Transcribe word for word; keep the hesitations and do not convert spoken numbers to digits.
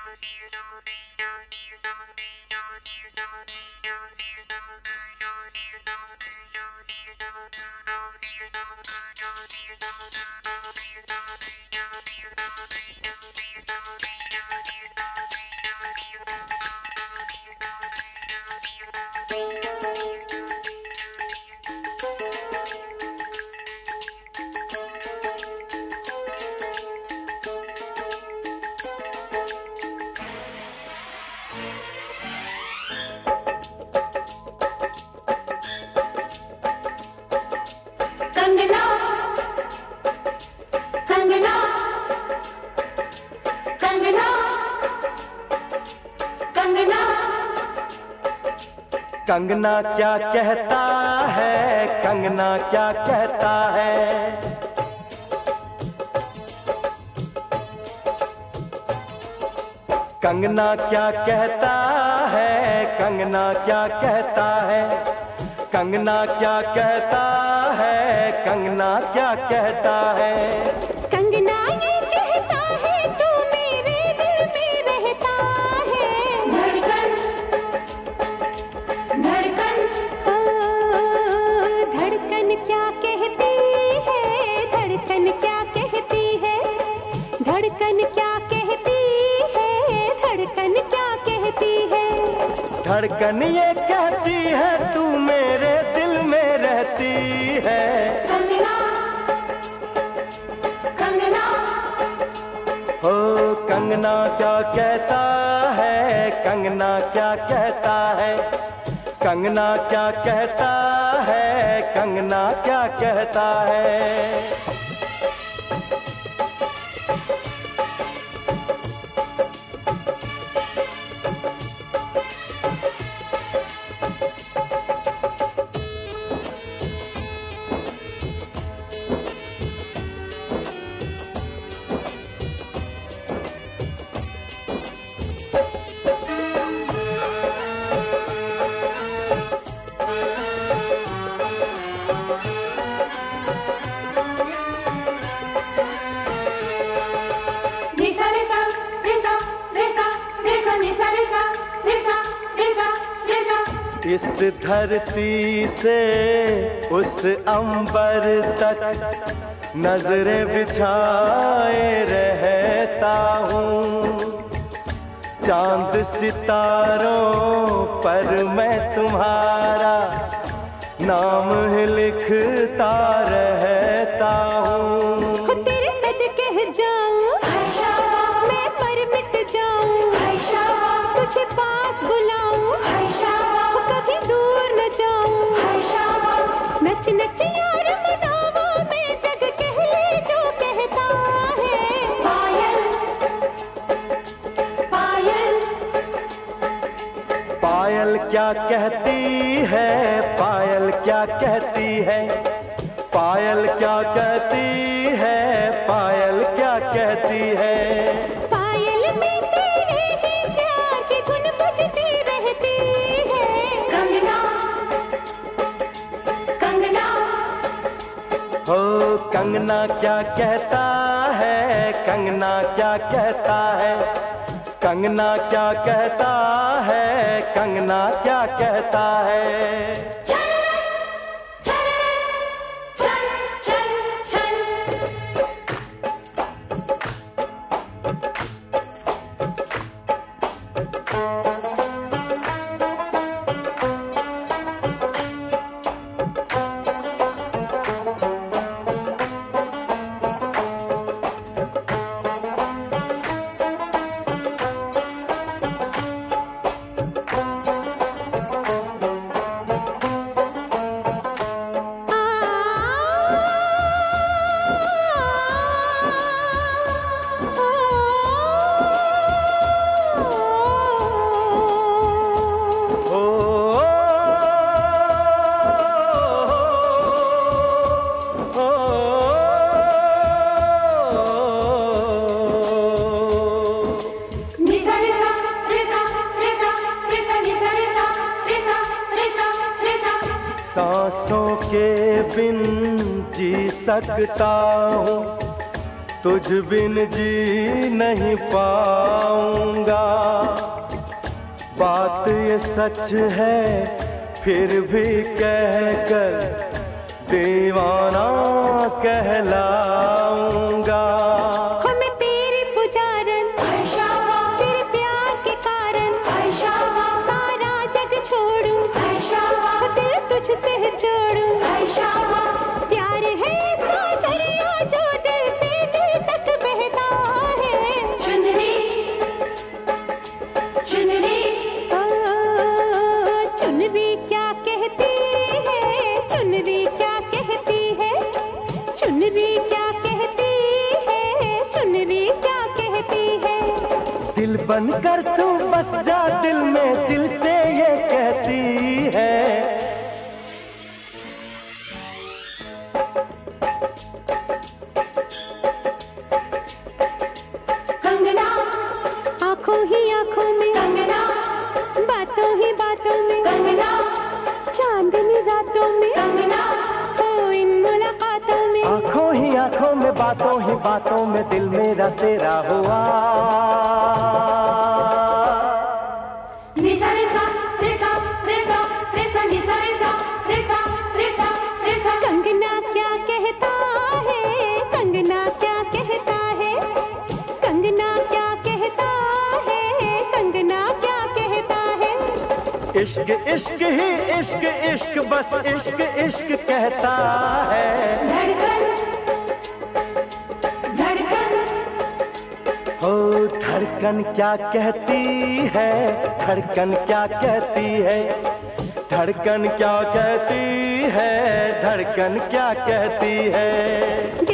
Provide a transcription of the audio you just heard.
कंगना क्या कहता है, कंगना क्या कहता है, कंगना क्या कहता है, कंगना क्या कहता है, कंगना क्या कहता है, कंगना क्या कहता है। कंगना ये कहता है तू मेरे दिल में रहता है, धड़कन धड़कन ओ धड़कन क्या कहती है, धड़कन क्या कहती है, धड़कन क्या कहती है, धड़कन क्या कहती है। धड़कन ये कहती है तू मेरे दिल में रहती है। कंगना कंगना हो कंगना क्या कहता है, कंगना क्या कहता है, कंगना क्या कहता है, कंगना क्या कहता है। इस धरती से उस अंबर तक नजरें बिछाए रहता हूँ, चांद सितारों पर मैं तुम्हारा नाम लिखता रहता हूँ। तेरे सदके जाऊं मैं पर मिट जाऊं, तुझे पास बुलाऊं कभी दूर न जाऊं, नच नच यार मनावा मैं जग कह ले जो कहता है। पायल पायल पायल क्या कहती है, पायल क्या कहती है, पायल क्या कहती है, पायल क्या कहती है। पायल में तेरे ही प्यार की धुन बजती रहती है। कंगना कंगना हो कंगना क्या कहता है, कंगना क्या कहता है, कंगना क्या कहता है, कंगना क्या कहता है। सांसों के बिन जी सकता हूँ, तुझ बिन जी नहीं पाऊंगा। बात ये सच है फिर भी कहकर दीवाना कहलाऊंगा। हो मैं तेरी पुजारन, तेरे प्यार के कारण सारा जग छोड़ूं, दिल तुझसे जोड़ूं। प्यार है ऐसा दरिया जो दिल से दिल तक बहता है। चुनरी चुनरी ओ, चुनरी क्या कहती है, चुनरी क्या कहती है, चुनरी क्या कहती है, चुनरी क्या कहती है। दिल बनकर तू बस जा दिल में, दिल से ये कहती है। कंगना आँखों ही आँखों में, कंगना बातों ही बातों में, कंगना चांदनी रातों में, कंगना हो इन मुलाकातों में। आँखों ही आँखों में, बातों ही बातों में दिल मेरा तेरा हुआ। निसा रेसा रेसा रेसा रेसा निसा रेसा रेसा रेसा रेसा। कंगना क्या कहता है, कंगना क्या कहता है, कंगना क्या कहता है, कंगना क्या कहता है। इश्क इश्क ही इश्क इश्क बस इश्क इश्क कहता है। धड़कन धड़कन हो धड़कन क्या कहती है, धड़कन क्या कहती है, धड़कन क्या कहती है, धड़कन क्या कहती है।